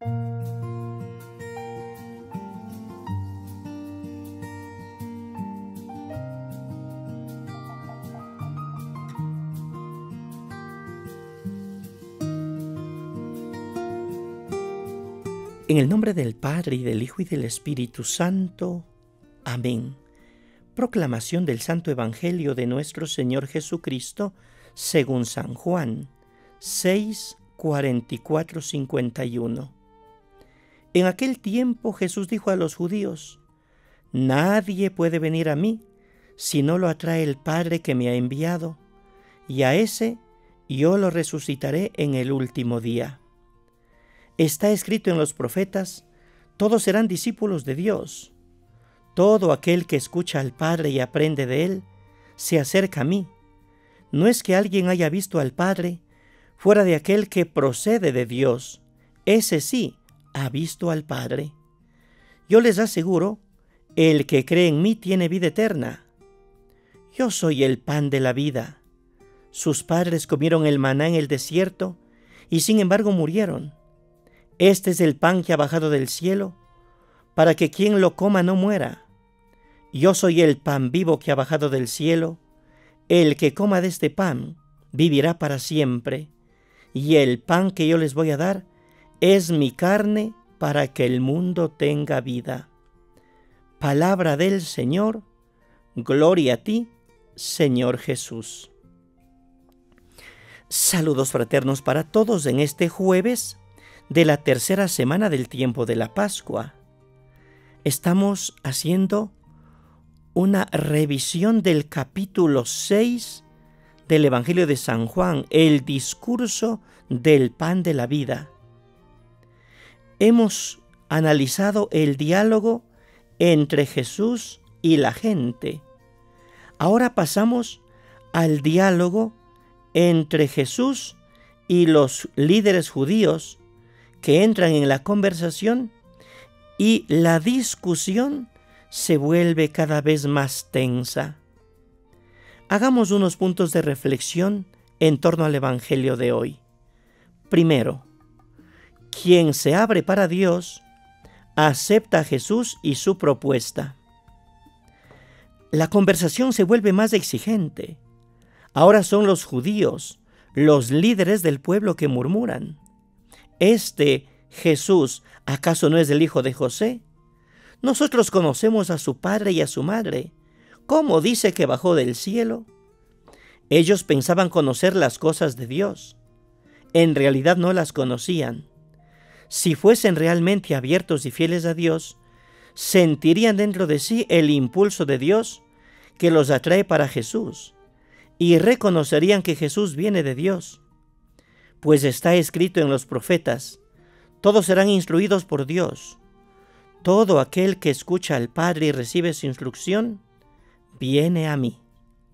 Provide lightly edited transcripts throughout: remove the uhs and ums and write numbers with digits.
En el nombre del Padre, y del Hijo, y del Espíritu Santo. Amén. Proclamación del Santo Evangelio de nuestro Señor Jesucristo, según San Juan, 6, 44, 51. En aquel tiempo Jesús dijo a los judíos: Nadie puede venir a mí si no lo atrae el Padre que me ha enviado, y a ese yo lo resucitaré en el último día. Está escrito en los profetas: todos serán discípulos de Dios. Todo aquel que escucha al Padre y aprende de Él, se acerca a mí. No es que alguien haya visto al Padre fuera de aquel que procede de Dios. Ese sí ha visto al Padre. Yo les aseguro, el que cree en mí tiene vida eterna. Yo soy el pan de la vida. Sus padres comieron el maná en el desierto y sin embargo murieron. Este es el pan que ha bajado del cielo, para que quien lo coma no muera. Yo soy el pan vivo que ha bajado del cielo. El que coma de este pan vivirá para siempre, y el pan que yo les voy a dar es mi carne para que el mundo tenga vida. Palabra del Señor. Gloria a ti, Señor Jesús. Saludos fraternos para todos en este jueves de la tercera semana del tiempo de la Pascua. Estamos haciendo una revisión del capítulo 6 del Evangelio de San Juan, el discurso del pan de la vida. Hemos analizado el diálogo entre Jesús y la gente. Ahora pasamos al diálogo entre Jesús y los líderes judíos que entran en la conversación, y la discusión se vuelve cada vez más tensa. Hagamos unos puntos de reflexión en torno al Evangelio de hoy. Primero, quien se abre para Dios acepta a Jesús y su propuesta. La conversación se vuelve más exigente. Ahora son los judíos, los líderes del pueblo, que murmuran: ¿Este Jesús acaso no es el hijo de José? Nosotros conocemos a su padre y a su madre. ¿Cómo dice que bajó del cielo? Ellos pensaban conocer las cosas de Dios. En realidad no las conocían. Si fuesen realmente abiertos y fieles a Dios, sentirían dentro de sí el impulso de Dios que los atrae para Jesús, y reconocerían que Jesús viene de Dios. Pues está escrito en los profetas: todos serán instruidos por Dios. Todo aquel que escucha al Padre y recibe su instrucción, viene a mí.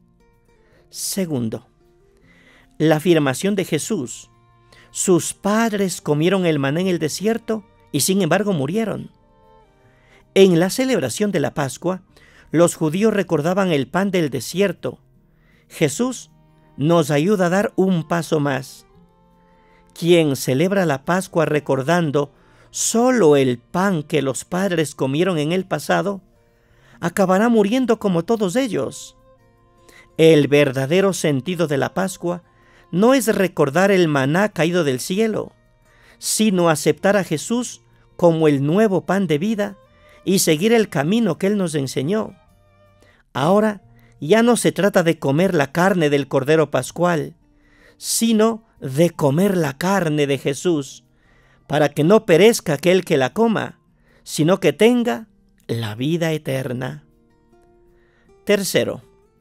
Segundo, la afirmación de Jesús: sus padres comieron el maná en el desierto y sin embargo murieron. En la celebración de la Pascua, los judíos recordaban el pan del desierto. Jesús nos ayuda a dar un paso más. Quien celebra la Pascua recordando solo el pan que los padres comieron en el pasado, acabará muriendo como todos ellos. El verdadero sentido de la Pascua no es recordar el maná caído del cielo, sino aceptar a Jesús como el nuevo pan de vida y seguir el camino que Él nos enseñó. Ahora ya no se trata de comer la carne del Cordero Pascual, sino de comer la carne de Jesús, para que no perezca aquel que la coma, sino que tenga la vida eterna. Tercero,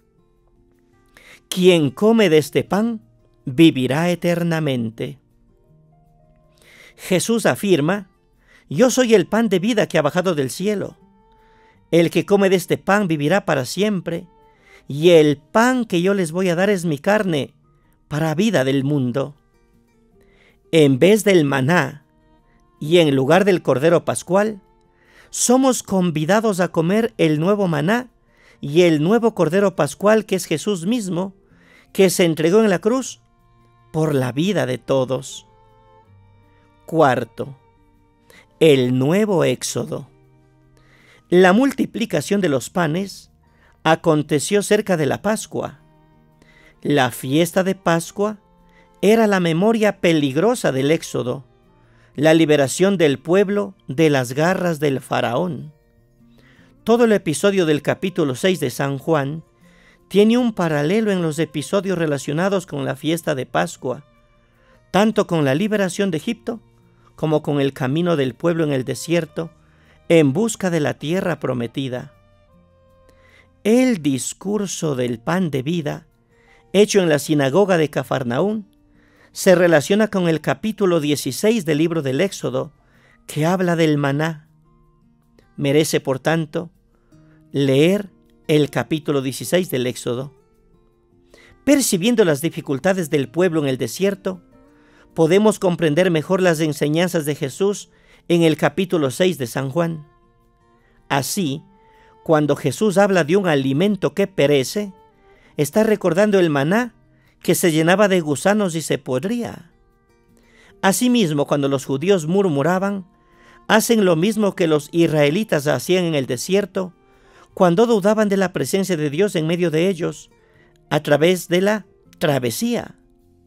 quien come de este pan vivirá eternamente. Jesús afirma: yo soy el pan de vida que ha bajado del cielo. El que come de este pan vivirá para siempre, y el pan que yo les voy a dar es mi carne, para vida del mundo. En vez del maná y en lugar del Cordero Pascual, somos convidados a comer el nuevo maná y el nuevo Cordero Pascual, que es Jesús mismo, que se entregó en la cruz por la vida de todos. Cuarto, el nuevo éxodo. La multiplicación de los panes aconteció cerca de la Pascua. La fiesta de Pascua era la memoria peligrosa del éxodo, la liberación del pueblo de las garras del faraón. Todo el episodio del capítulo 6 de San Juan tiene un paralelo en los episodios relacionados con la fiesta de Pascua, tanto con la liberación de Egipto como con el camino del pueblo en el desierto en busca de la tierra prometida. El discurso del pan de vida, hecho en la sinagoga de Cafarnaún, se relaciona con el capítulo 16 del libro del Éxodo, que habla del maná. Merece, por tanto, leer el capítulo 16 del Éxodo. Percibiendo las dificultades del pueblo en el desierto, podemos comprender mejor las enseñanzas de Jesús en el capítulo 6 de San Juan. Así, cuando Jesús habla de un alimento que perece, está recordando el maná que se llenaba de gusanos y se podría. Asimismo, cuando los judíos murmuraban, hacen lo mismo que los israelitas hacían en el desierto, cuando dudaban de la presencia de Dios en medio de ellos, a través de la travesía.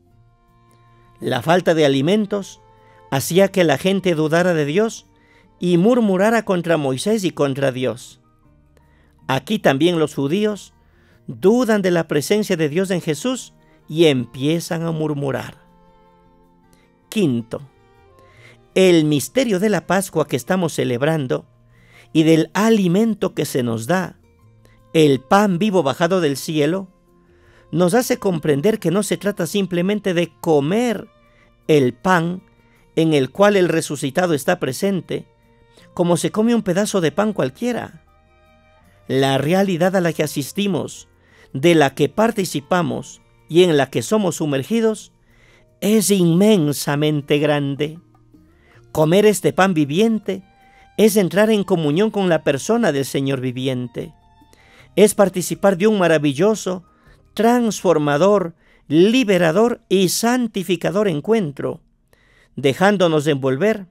La falta de alimentos hacía que la gente dudara de Dios y murmurara contra Moisés y contra Dios. Aquí también los judíos dudan de la presencia de Dios en Jesús y empiezan a murmurar. Quinto, el misterio de la Pascua que estamos celebrando y del alimento que se nos da, el pan vivo bajado del cielo, nos hace comprender que no se trata simplemente de comer el pan en el cual el resucitado está presente, como se come un pedazo de pan cualquiera. La realidad a la que asistimos, de la que participamos y en la que somos sumergidos, es inmensamente grande. Comer este pan viviente es entrar en comunión con la persona del Señor viviente. Es participar de un maravilloso, transformador, liberador y santificador encuentro, dejándonos envolver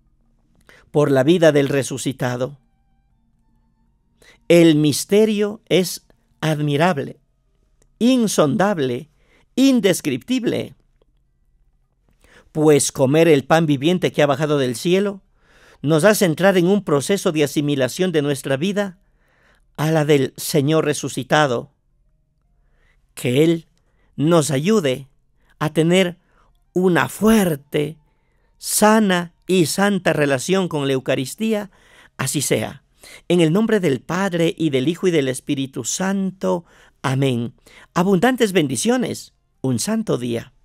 por la vida del resucitado. El misterio es admirable, insondable, indescriptible, pues comer el pan viviente que ha bajado del cielo nos hace entrar en un proceso de asimilación de nuestra vida a la del Señor resucitado. Que Él nos ayude a tener una fuerte, sana y santa relación con la Eucaristía, así sea. En el nombre del Padre, y del Hijo, y del Espíritu Santo. Amén. Abundantes bendiciones. Un santo día.